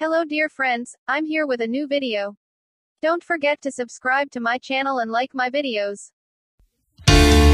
Hello dear friends, I'm here with a new video. Don't forget to subscribe to my channel and like my videos.